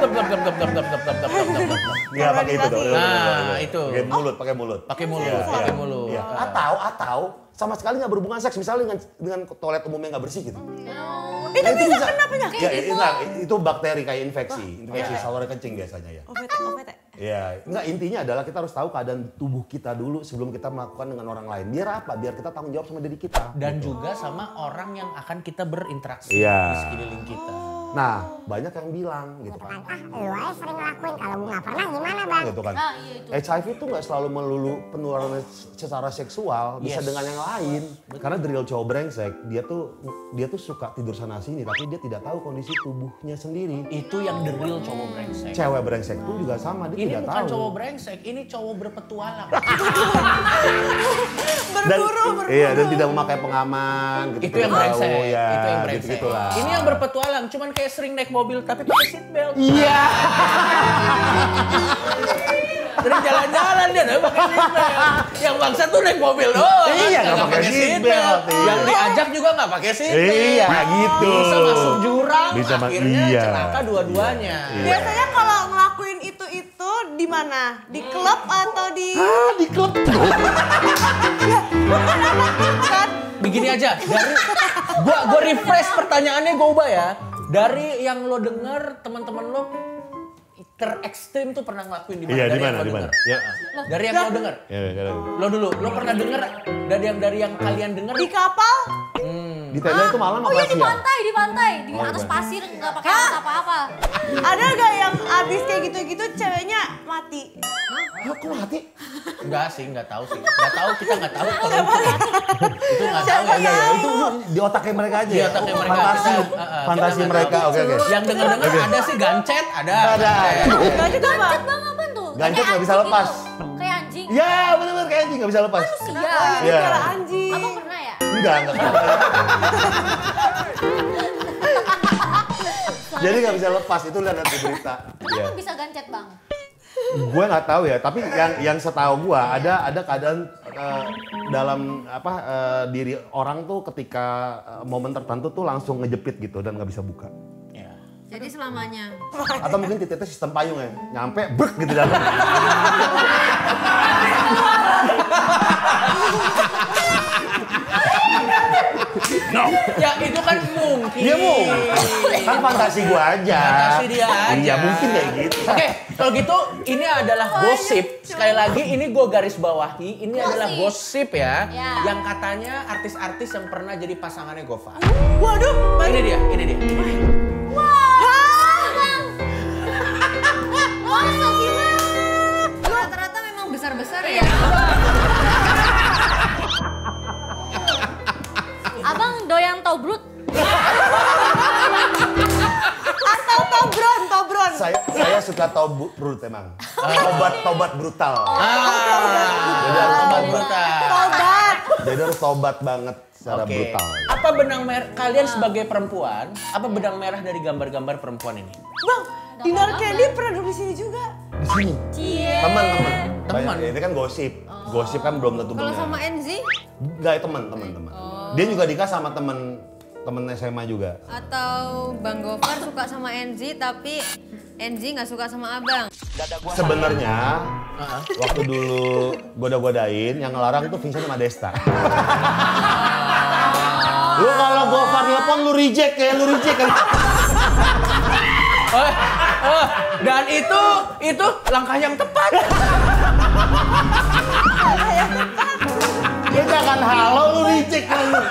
Iya, pakai itu dong. Nah, itu. Pakai mulut, pakai mulut. Pakai mulut, Iya, pakai iya. mulut. Iya. Atau atau sama sekali nggak berhubungan seks misalnya dengan dengan toilet umumnya nggak bersih gitu. Itu Nah, bisa kena penyakit Ya, itu. enggak, itu bakteri kayak infeksi, infeksi saluran kencing biasanya ya. O P T, O P T. Ya, enggak intinya adalah kita harus tahu keadaan tubuh kita dulu sebelum kita melakukan dengan orang lain. Biar apa? Biar kita tanggung jawab sama diri kita. Dan juga sama orang yang akan kita berinteraksi Iya. di sekeliling kita. Nah, banyak yang bilang gitu kan. Ah, lu aja sering ngelakuin, kalau lu nggak pernah gimana bang? Gitu kan. Nah, iya itu. H I V itu nggak selalu melulu penularan secara seksual, bisa Yes. dengan yang lain. Karena the real cowok brengsek, dia tuh dia tuh suka tidur sana sini, tapi dia tidak tahu kondisi tubuhnya sendiri. Itu yang the real cowok brengsek. Cewek brengsek pun juga sama, dia Ini tidak bukan tahu. cowok brengsek, ini cowok berpetualang. Dan, Berburu, berburu. iya, dan tidak memakai pengaman. Gitu, Itu yang tidak brengsek, tahu, ya, itu yang brengsek. gitu-gitulah. Ini yang berpetualang, cuman kayak sering naik mobil tapi pakai seat belt. Iya. Sering jalan-jalan dia tapi pakai seat belt. Yang bangsa tuh naik mobil doang. Iya, nggak pakai seat belt, iya. Yang diajak juga nggak pakai seat belt. Iya, gitu. Bisa masuk jurang, Bisa ma- akhirnya iya. celaka dua-duanya. Iya. Biasanya kalau ngelakuin itu-itu di mana? Di klub atau di... Ah, di klub. Kan? Begini aja, dari gua gua refresh pertanyaannya gua ubah ya. Dari yang lo denger teman-teman lo terekstrim tuh pernah ngelakuin di mana? Iya, Dari di yang mana, lo di mana? denger. Ya. Dari yang lo denger. Ya, ya, ya. Lo dulu, lo pernah denger dari yang dari yang kalian denger? Di kapal? Di tenda itu malam Oh apa iya di siang? pantai, di pantai, di Oh, atas iya. pasir nggak pakai alat apa-apa. Ada gak yang abis kayak gitu-gitu ceweknya mati? Hah, kok mati? Enggak sih, enggak tahu sih. Enggak tahu, kita enggak tahu kalau itu. Itu enggak tahu ya. Iya, iya, itu di otaknya mereka aja. Di ya? otaknya mereka. Fantasi, Kita, uh, uh, fantasi kita nggak mereka. tahu. Oke, oke. Yang denger-denger ada sih gancet, ada. Ada. Gak juga bang. Gancet bang apa tuh? Gancet Kayak nggak bisa anjing lepas. gitu. Kayak anjing. Ya, benar-benar kayak anjing nggak bisa lepas. Manusia. Ini Iya. kayak anjing. Abang pernah ya? Enggak, enggak. Jadi nggak bisa lepas, itu lihat di berita. Kenapa Iya. bisa gancet bang? Gue nggak tahu ya, tapi yang yang setahu gue ada ada keadaan eh, dalam apa eh, diri orang tuh ketika eh, momen tertentu tuh langsung ngejepit gitu dan nggak bisa buka. Ya. Jadi selamanya. Atau mungkin titiknya sistem payung ya, nyampe brek gitu dalam. Ya itu kan mungkin. Iya mau, kan fantasi gue aja. Fantasi dia aja. Iya mungkin kayak gitu. Oke, kalau gitu ini adalah gosip. Sekali lagi ini gue garis bawahi, ini adalah gosip ya, Ya. yang katanya artis-artis yang pernah jadi pasangannya Gofar. Waduh. Ini dia, ini dia. Masa sih bang? Rata-rata memang besar-besar ya. Abang doyan tobrut? Atau tobron, tobron. Saya saya suka tobat emang. Tobat tobat brutal. Jadi harus Tobat tobat. brutal. Tobat. Jadi harus tobat banget secara Oke. brutal. Apa benang merah kalian sebagai perempuan? Apa benang merah dari gambar-gambar perempuan ini? Bang, Dinar Candy pernah duduk di sini juga. Di sini. Cie. Teman-teman. Teman. Banyak, ini kan gosip. Gosip kan belum tentu Kalau benar. sama Enzi? Enggak, teman, teman, teman. Dia juga nikah sama temen temen S M A juga. Atau Bang Gofar suka sama Enzi tapi Enzi nggak suka sama abang? Sebenarnya waktu dulu goda-godain yang ngelarang tuh Vincent sama Desta. Lu kalau Gofar telepon lu reject kayak lu reject kan. Oh, oh, dan itu itu langkah yang tepat. Dia jangan halo lu reject kan lu.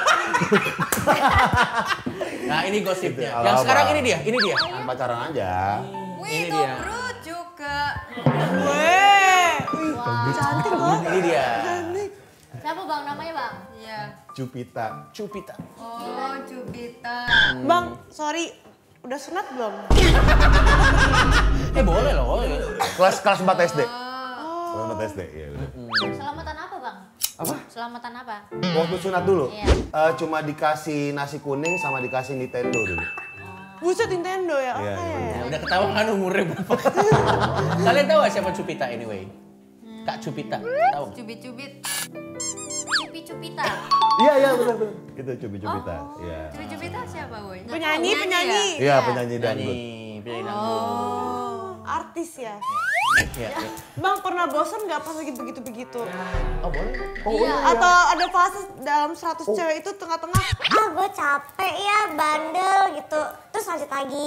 Nah ini gosipnya. Itu, Yang apa? sekarang ini dia, ini dia. Kan pacaran aja. Ini Wih, dia. Tobrut juga. Weh, Cantik loh. Ini dia. Siapa bang namanya bang? Iya. Cupita. Cupita. Oh, Cupita. Bang, sorry, udah sunat belum? Eh boleh loh. Kelas kelas empat S D. Oh. Kelas empat S D. Iya udah. Selamatan apa bang? Apa? Selamatan apa? Waktu sunat dulu. Iya. eh, cuma dikasih nasi kuning sama dikasih Nintendo dulu. Buset Nintendo ya, oke. Iya, iya. Ya, udah ketahuan kan umurnya berapa. Kalian tahu gak siapa Cupita anyway? Kak Cupita, tahu? Cubit-cubit. Cupi-cupita. Iya iya benar benar. Itu Cupi-Cupita. Iya. Cubit-cubita siapa, Boy? Penyanyi, penyanyi. Iya penyanyi dangdut. Nih, pilih dangdut. Oh, artis ya. Iya, iya. Bang pernah bosan nggak pas lagi begitu-begitu? Oh boleh. Iya. Atau ada fase dalam seratus cewek itu tengah-tengah, Ah, gue capek ya, bandel gitu. Terus lanjut lagi.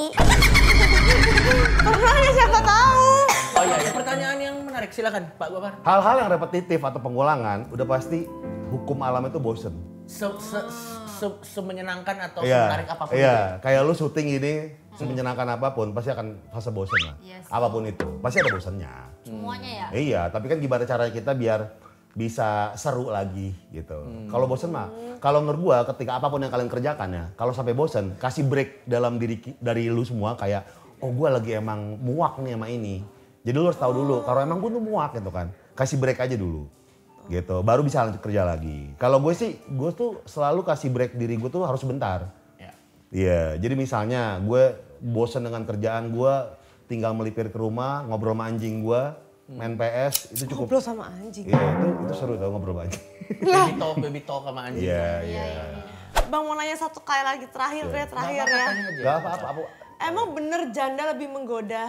pernah ya siapa tahu. Oh iya, ya, pertanyaan yang menarik. Silakan Pak Gofar. Hal-hal yang repetitif atau pengulangan udah pasti hukum alam itu bosen. Se, se, se, semenyenangkan atau Iya. semenarik apapun Iya, itu. kayak lu syuting ini semenyenangkan apapun pasti akan fase bosen lah. Iya sih. Apapun itu, pasti ada bosennya. Semuanya ya? Iya, tapi kan gimana caranya kita biar bisa seru lagi gitu. Kalau bosen mah, kalau menurut gua ketika apapun yang kalian kerjakan ya, kalau sampai bosen, kasih break dalam diri ki- dari lu semua kayak, oh gua lagi emang muak nih sama ini. Jadi lu harus tahu dulu, kalau emang gua tuh muak gitu kan, kasih break aja dulu. Gitu, baru bisa lanjut kerja lagi. Kalau gue sih, gue tuh selalu kasih break diri gue tuh harus bentar. Ya. Iya, jadi misalnya gue bosen dengan kerjaan gue, tinggal melipir ke rumah, ngobrol sama anjing gue, main P S, itu cukup. Ngobrol sama anjing. Iya, itu, itu seru tau ngobrol sama anjing. Baby talk, baby talk sama anjing. Iya, iya. Bang mau nanya satu kali lagi terakhir Iya. ya, terakhir Nggak ya. apa-apa, tanya aja. Gak apa-apa, apa. Emang bener janda lebih menggoda?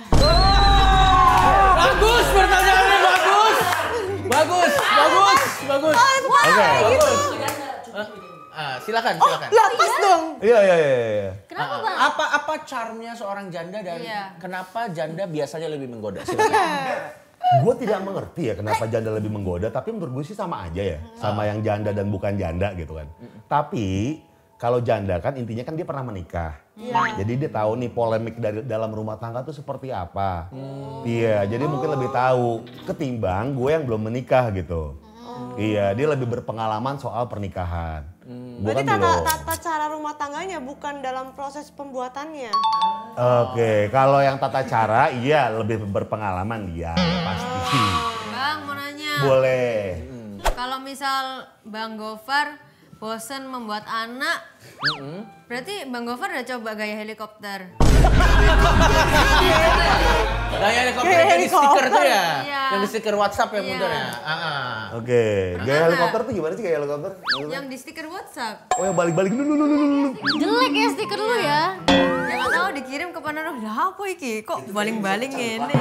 Bagus, pertanyaannya bagus. Bagus, bagus, bagus. Oke. Bagus. Ah, silakan, silakan. Lah pas dong. Iya, iya, iya, iya. Kenapa Ah, bang? Apa apa charmnya seorang janda dan Iya. kenapa janda biasanya lebih menggoda? Silakan. Gue tidak mengerti ya kenapa janda lebih menggoda, tapi menurut gue sih sama aja ya. Sama yang janda dan bukan janda gitu kan. Tapi kalau janda kan intinya kan dia pernah menikah. Jadi dia tahu nih polemik dari dalam rumah tangga tuh seperti apa. Iya, jadi mungkin lebih tahu ketimbang gue yang belum menikah gitu. Iya, dia lebih berpengalaman soal pernikahan. Gue Berarti kan tata, belum. tata cara rumah tangganya bukan dalam proses pembuatannya. Oke, kalau yang tata cara iya lebih berpengalaman dia pasti. Bang, mau nanya. Boleh. Kalau misal Bang Gofar bosen membuat anak, berarti Bang Gofar udah coba gaya helikopter. Gaya helikopter Gaya yang di stiker tuh ya? Iya. Yang di stiker WhatsApp ya Iya. muter ya? Ah, ah. Oke, gaya nggak? helikopter tuh gimana sih gaya helikopter? Yang di stiker WhatsApp. Oh yang balik-balik dulu dulu dulu. Jelek ya stiker lu ya? Jangan tahu dikirim ke mana lah apa iki? Kok baling-baling ini?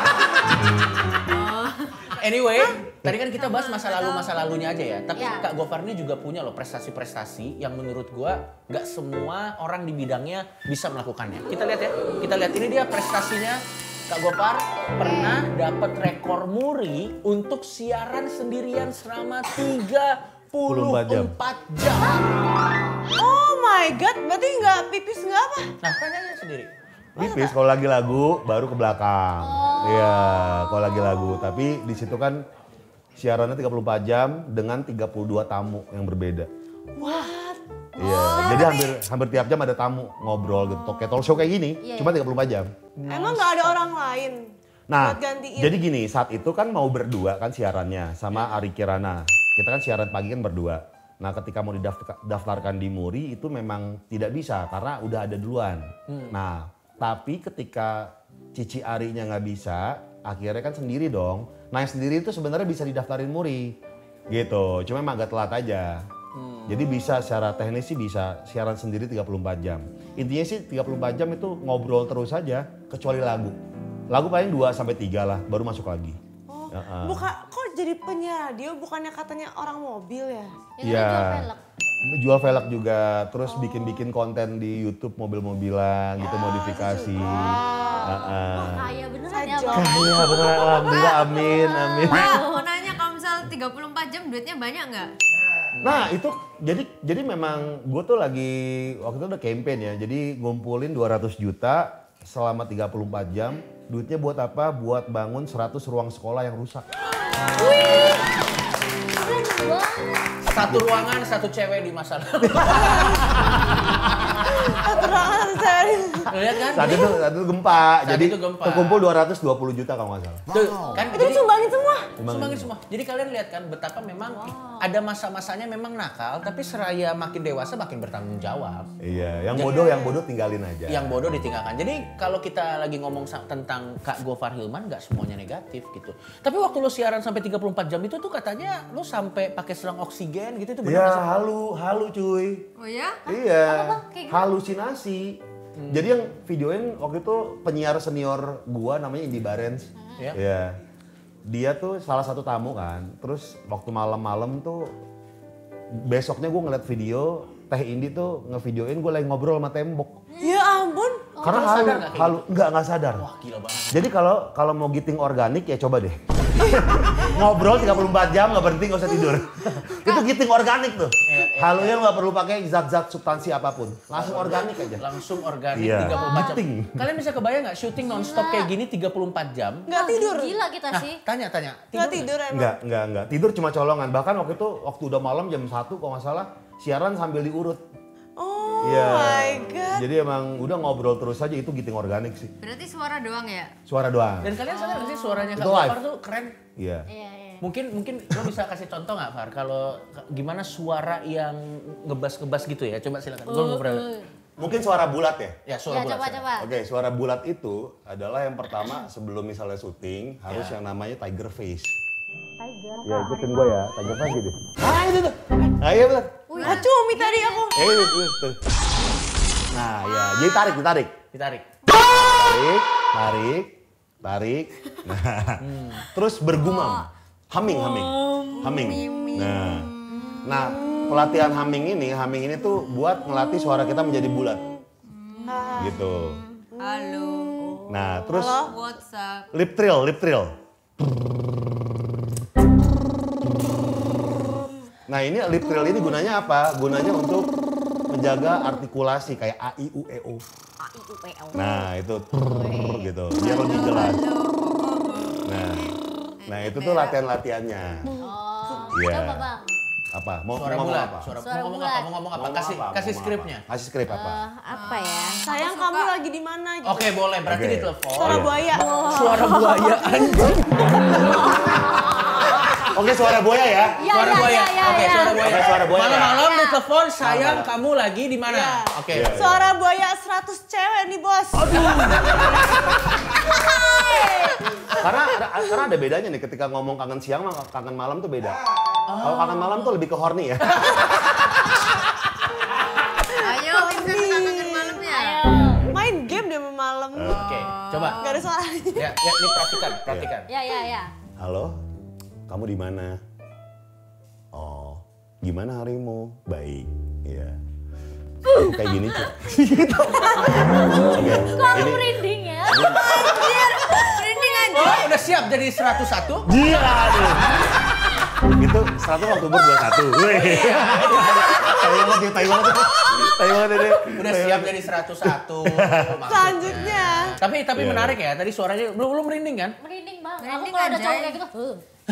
Anyway, tadi kan kita bahas masa lalu masa lalunya aja ya. Tapi Ya. Kak Gofar ini juga punya loh prestasi-prestasi yang menurut gua nggak semua orang di bidangnya bisa melakukannya. Kita lihat ya. Kita lihat ini dia prestasinya. Kak Gofar pernah dapat rekor muri untuk siaran sendirian selama tiga puluh empat jam. Oh my god, berarti nggak pipis nggak apa? Nah, tanya aja sendiri. Pipis kalau lagi lagu baru ke belakang. Iya, kalau lagi lagu. Tapi di situ kan siarannya tiga puluh empat jam dengan tiga puluh dua tamu yang berbeda. What? Iya, jadi hampir hampir tiap jam ada tamu ngobrol gitu. Kayak talk show kayak gini, cuma tiga puluh empat jam. Emang nggak ada orang lain? Nah, buat gantiin? jadi gini, saat itu kan mau berdua kan siarannya sama Ari Kirana. Kita kan siaran pagi kan berdua. Nah, ketika mau didaftarkan di Muri itu memang tidak bisa karena udah ada duluan. Nah, tapi ketika Cici Arinya nggak bisa, akhirnya kan sendiri dong. Nah, yang sendiri itu sebenarnya bisa didaftarin Muri. Gitu, cuma emang agak telat aja. Hmm. Jadi bisa secara teknis sih bisa siaran sendiri tiga puluh empat jam. Intinya sih tiga puluh empat jam itu ngobrol terus aja, kecuali lagu. Lagu paling dua sampai tiga lah, baru masuk lagi. Oh, uh -uh. bukan, kok jadi penyiar radio bukannya katanya orang mobil ya? Iya. Jual velg juga, terus bikin-bikin oh. konten di YouTube mobil-mobilan gitu, ah, modifikasi. Wow. Uh -uh. Oh, kaya beneran ya Bang. Kaya beneran, alhamdulillah, amin, amin. Pak, mau nanya kalau misal tiga puluh empat jam duitnya banyak nggak? Nah itu, jadi jadi memang gue tuh lagi, waktu itu udah campaign ya, jadi ngumpulin dua ratus juta selama tiga puluh empat jam. Duitnya buat apa? Buat bangun seratus ruang sekolah yang rusak. Wih, satu ruangan, satu cewek di masa lalu. Satu ruangan, satu cewek. Lihat kan? Saat itu, saat itu gempa, saat jadi itu gempa. terkumpul dua ratus dua puluh juta kalau nggak salah. Tuh, kan? Itu disumbangin semua? Sumbangin semua. Jadi kalian lihat kan betapa memang wow. ada masa-masanya memang nakal, tapi seraya makin dewasa makin bertanggung jawab. Iya, yang bodoh, yang bodoh tinggalin aja. Yang bodoh ditinggalkan. Jadi kalau kita lagi ngomong tentang Kak Gofar Hilman, nggak semuanya negatif gitu. Tapi waktu lo siaran sampai tiga puluh empat jam itu tuh katanya lo sampai pakai selang oksigen gitu, itu benar? Iya, halu, halu cuy. Oh ya? Iya, halusinasi. Hmm. Jadi yang videoin waktu itu penyiar senior gua namanya Indi Barens. Iya. Hmm. Yeah. Dia tuh salah satu tamu kan. Terus waktu malam-malam tuh besoknya gua ngeliat video Teh Indi tuh ngevideoin gua lagi ngobrol sama tembok. Ya ampun. Oh, karena halu, sadar gak halu, enggak enggak sadar. Wah, gila banget. Jadi kalau kalau mau giting organik ya coba deh. Ngobrol tiga puluh empat jam nggak berhenti, nggak usah tidur. Itu giting organik tuh. Ya, ya, halunya nggak perlu pakai zat-zat substansi apapun. Langsung organik aja. Langsung organik iya. tiga puluh empat jam. Kalian bisa kebayang nggak syuting nonstop kayak gini tiga puluh empat jam? Nggak tidur. Gila kita nah, sih. Tanya-tanya. Nggak tidur emang? Nggak, nggak, nggak. Tidur cuma colongan. Bahkan waktu itu, waktu udah malam jam satu kalau nggak salah, siaran sambil diurut. Oh ya, my God. Jadi emang udah ngobrol terus aja, itu giting organik sih. Berarti suara doang ya? Suara doang. Dan kalian sadar nggak sih suaranya Kak Itu Gofar tuh keren? Iya. Iya, iya. Mungkin mungkin lo bisa kasih contoh nggak Far? Kalau gimana suara yang ngebas-ngebas gitu ya? Coba silakan. Gue mau pernah. Mungkin suara bulat ya? Ya suara Ya, bulat. coba, ya. coba. Oke, suara bulat itu adalah yang pertama sebelum misalnya syuting harus Ya. yang namanya tiger face. Tiger. Ya ikutin gue ya, tiger face gitu. Ah itu tuh. Ah iya benar. Ah, cumi tadi aku. Eh itu tuh. Nah ya, jadi tarik, ditarik. Ditarik. Tarik, tarik, tarik. Nah, hmm. terus bergumam. Humming, humming. Humming. Nah, nah pelatihan humming ini, humming ini tuh buat ngelatih suara kita menjadi bulat. Gitu. Halo. Nah, terus WhatsApp. lip trill, lip trill. Nah ini lip trill ini gunanya apa? Gunanya untuk menjaga artikulasi kayak A, I, U, E, O. A, I, U, E, O. Nah itu gitu, biar lebih jelas. Nah, nah itu tuh latihan-latihannya. Oh, Iya. coba Bang. Apa? Mau Suara ngomong bulat. apa? Suara, Suara mau ngomong bulat. apa? Mau ngomong apa? Ngomong Kasih apa? kasih Ngomong skripnya. apa? Kasih skrip apa? Eh, apa ya? Sayang kamu lagi di mana gitu. Oke boleh, berarti Oke. ditelepon. Suara buaya. Suara buaya anjing. Oke, suara buaya ya. Iya, Suara iya, buaya. iya, Oke, iya. suara buaya. Oke, suara buaya. Malam-malam Ya. ditelepon, sayang Malam. kamu lagi di mana? Ya. Oke. Iya. Suara buaya seratus cewek nih bos. Karena ada, karena ada bedanya nih ketika ngomong kangen siang sama kangen malam tuh beda. Kalau kangen malam tuh lebih ke horny ya. Ayo, Vincent kangen malamnya. Main game deh malam. Oke, coba. Gak ada suaranya. Ya, ya, ini perhatikan, perhatikan. Ya, ya, ya. Halo, kamu di mana? Oh, gimana harimu? Baik, iya. Uh, kayak gini cuy. Gitu. Oke, Kok aku ini merinding ya? Merinding aja. Oh, udah siap jadi seratus satu? gila aduh. Itu seratus Oktober dua puluh satu. Wih. Tai banget ya, tai banget. Tai banget ini. Udah siap jadi seratus satu. maksudnya. Selanjutnya. Tapi tapi Iya. menarik ya, tadi suaranya belum belum merinding kan? Merinding Bang. Aku Merinding kalau ada aja. cowok kayak gitu, huh.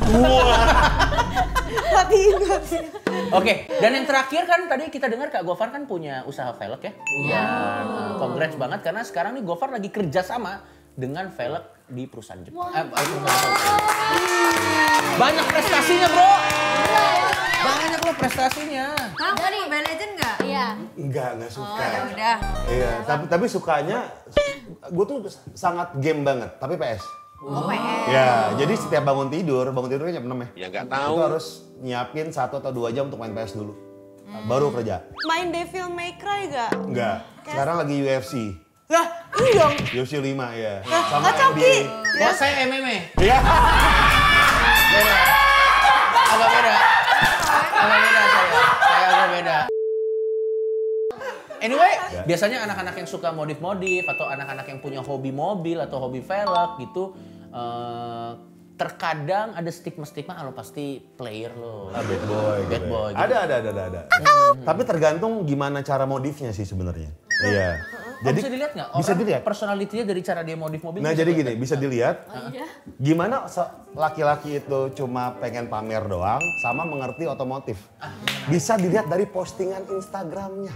Matiin, matiin. Oke, dan yang terakhir kan tadi kita dengar Kak Gofar kan punya usaha velg ya. Iya. Congrats banget karena sekarang nih Gofar lagi kerja sama dengan velg di perusahaan Jepang. Eh, perusahaan Jepang. Banyak prestasinya, Bro. Banyak loh prestasinya. Kamu dari Mobile Legend nggak? Iya. Enggak, enggak suka. Ya udah. Iya, tapi tapi sukanya gue tuh sangat game banget, tapi P S. Oh, P R. Ya, jadi setiap bangun tidur, bangun tidurnya jam enam ya. Ya nggak tahu. Itu harus nyiapin satu atau dua jam untuk main P S dulu. Baru kerja. Main Devil May Cry gak? Enggak. Sekarang lagi U F C. Lah, ini dong. U F C lima ya. Kak Coki. Oh, saya M M A. Iya. Beda. Agak beda. Agak beda saya. Saya agak beda. Anyway, biasanya anak-anak yang suka modif-modif atau anak-anak yang punya hobi mobil atau hobi velg gitu, eh, terkadang ada stigma-stigma kalau pasti player lo. Ah, bad boy. Bad gitu boy. ya. gitu. Ada, ada, ada, ada. Tapi tergantung gimana cara modifnya sih sebenarnya. Iya. Oh, bisa dilihat nggak? Bisa Orang dilihat. personalitinya dari cara dia modif mobil. Nah bisa jadi kelihatan. gini, bisa dilihat Oh, iya. gimana se- laki-laki itu cuma pengen pamer doang sama mengerti otomotif. Bisa dilihat dari postingan Instagramnya.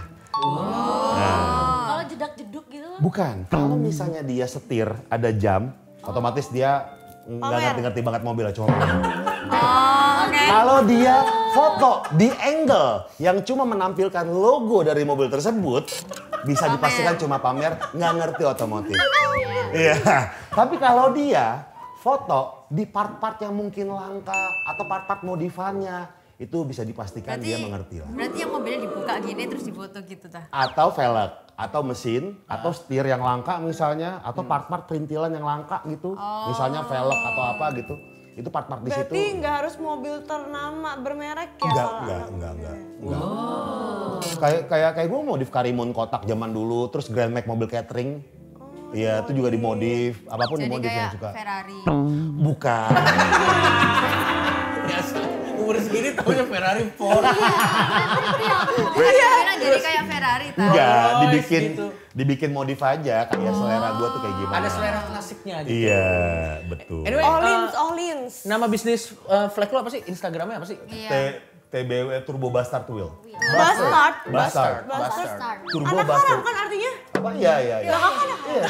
Kalau jedak-jeduk gitu. Bukan, kalau misalnya dia setir ada jam, otomatis dia nggak Pamer. ngerti-ngerti banget mobil lah cuma. Oh, oke. Kalau dia foto di angle yang cuma menampilkan logo dari mobil tersebut, bisa dipastikan cuma pamer, nggak ngerti otomotif. Iya. Tapi kalau dia foto di part-part yang mungkin langka atau part-part modifannya, itu bisa dipastikan Berarti, dia mengerti lah. berarti yang mobilnya dibuka gini terus difoto gitu tah? Atau velg, atau mesin, atau setir yang langka misalnya, atau part-part perintilan yang langka gitu. Misalnya velg atau apa gitu. Itu part-part di situ. Berarti nggak harus mobil ternama bermerek ya? Enggak, kalau enggak, anak- enggak, enggak, enggak. Kayak kayak kayak gue modif Karimun kotak zaman dulu, terus Grand Max mobil catering. Iya, itu juga dimodif, apapun Jadi dimodif yang kayak suka. Ferrari. Bukan. Biasa. Umur segini taunya Ferrari Ford. Kira jadi kayak Ferrari tah. Enggak, Oh, dibikin gitu. dibikin modif aja kayak selera gue tuh kayak gimana. Ada selera klasiknya gitu. Iya, betul. Anyway, Olins, eh, Olins. nama bisnis uh, flag lo apa sih? Instagramnya apa sih? Iya. T- TBW Turbo Bastard Wheel. Bastard. Bastard. Bastard. Start. Turbo Anak Bastard. haram kan artinya? Apa? Iya, iya, iya. Iya.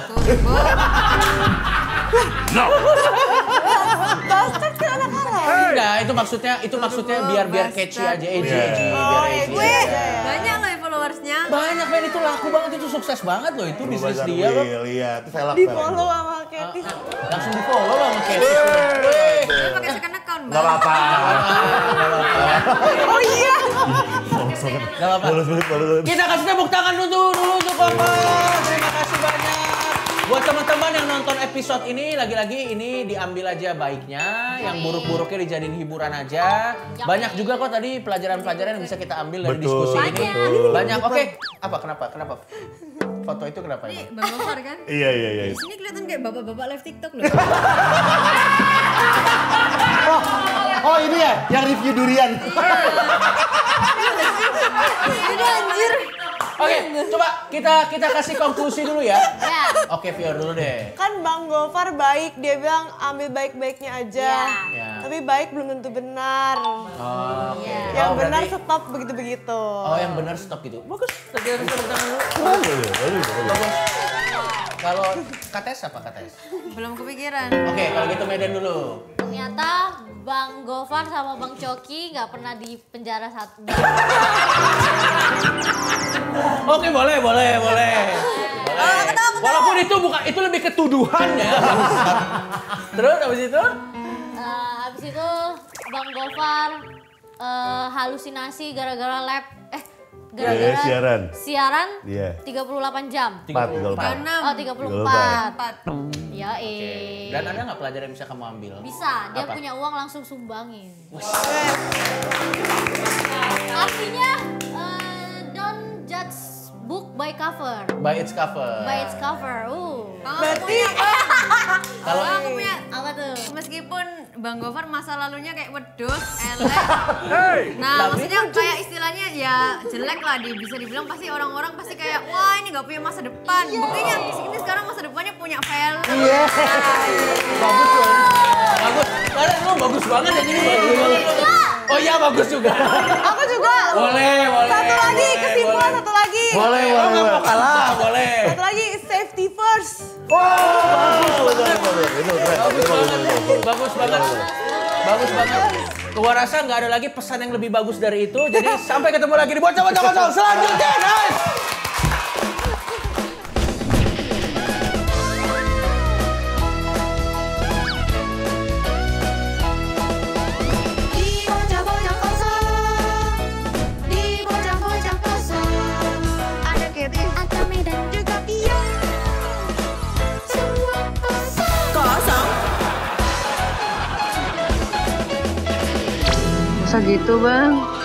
Bastard kan anak haram. Enggak, itu maksudnya itu maksudnya biar biar catchy aja, edgy Iya. edgy, biar Oh, edgy. gue. Banyak loh followersnya. Banyak men, itu laku banget, itu sukses banget loh itu Turbo bisnis Bastard dia loh. Wheel, iya. Itu velg. Di velg. follow sama Katy. Langsung di follow loh sama Cathy. Wih. Dia pakai second account, Gak Bang. apa-apa. Oh iya. Gak apa-apa. Boleh, boleh, boleh. Kita kasih tepuk tangan dulu dulu untuk Bapak. Terima kasih banyak. Buat teman-teman yang nonton episode ini, lagi-lagi ini diambil aja baiknya, yang buruk-buruknya dijadiin hiburan aja. Banyak juga kok tadi pelajaran-pelajaran yang bisa kita ambil dari Betul, diskusi ini. betul. Banyak. Oke, apa kenapa? Kenapa? Foto itu kenapa Ini emang? Bang Gofar kan? Iya, iya, iya. Di sini kelihatan kayak bapak-bapak live TikTok loh. Oh ini ya, yang review durian. Ini anjir. Oke, coba kita kita kasih konklusi dulu ya. Ya. Oke, Fior dulu deh. Kan Bang Gofar baik, dia bilang ambil baik-baiknya aja. Ya. Tapi baik belum tentu benar. Oke. Yang Oh, benar berarti- stop begitu-begitu. Oh, yang benar stop gitu. Bagus. Tepuk tangan dulu. Bagus, bagus, bagus. Bagus. Kalau K T S apa K T S? Belum kepikiran. Oke, kalau gitu Medan dulu. Ternyata Bang Gofar sama Bang Coki nggak pernah di penjara satu. Oke, boleh, boleh, boleh. Boleh. Walaupun itu bukan, itu lebih ke tuduhan ya. Terus abis itu? Eh, habis itu Bang Gofar eh, halusinasi gara-gara lab eh gara-gara Iya, siaran. siaran Iya. tiga puluh delapan jam. Empat, tiga puluh empat. enam. Oh, tiga puluh empat. Empat. Ya, eh. Dan ada nggak pelajaran yang bisa kamu ambil? Bisa, dia Apa? punya uang langsung sumbangin. Artinya eh, don't judge book by cover. By its cover. By its cover. Uh. Kalau Berarti Kalau aku punya Apa tuh? meskipun Bang Gofar masa lalunya kayak wedus, elek. Nah, maksudnya kayak istilahnya ya jelek lah, di, bisa dibilang pasti orang-orang pasti kayak wah ini nggak punya masa depan. Buktinya ini sekarang masa depannya punya film. Iya. Bagus loh. Bagus. Karena lu bagus banget ya, jadi bagus banget. Oh iya, bagus juga. aku juga. Boleh, boleh. Satu lagi, boleh, kesimpulan boleh. satu lagi. Boleh, Oh, boleh, nggak mau boleh. kalah, boleh. Satu lagi, safety first. Wow, betul, betul, betul. Itu keren. Bagus Itu banget, bagus. bagus banget, bagus banget. Gua rasa nggak ada lagi pesan yang lebih bagus dari itu. Jadi sampai ketemu lagi di bocah-bocah selanjutnya, guys. usah gitu bang.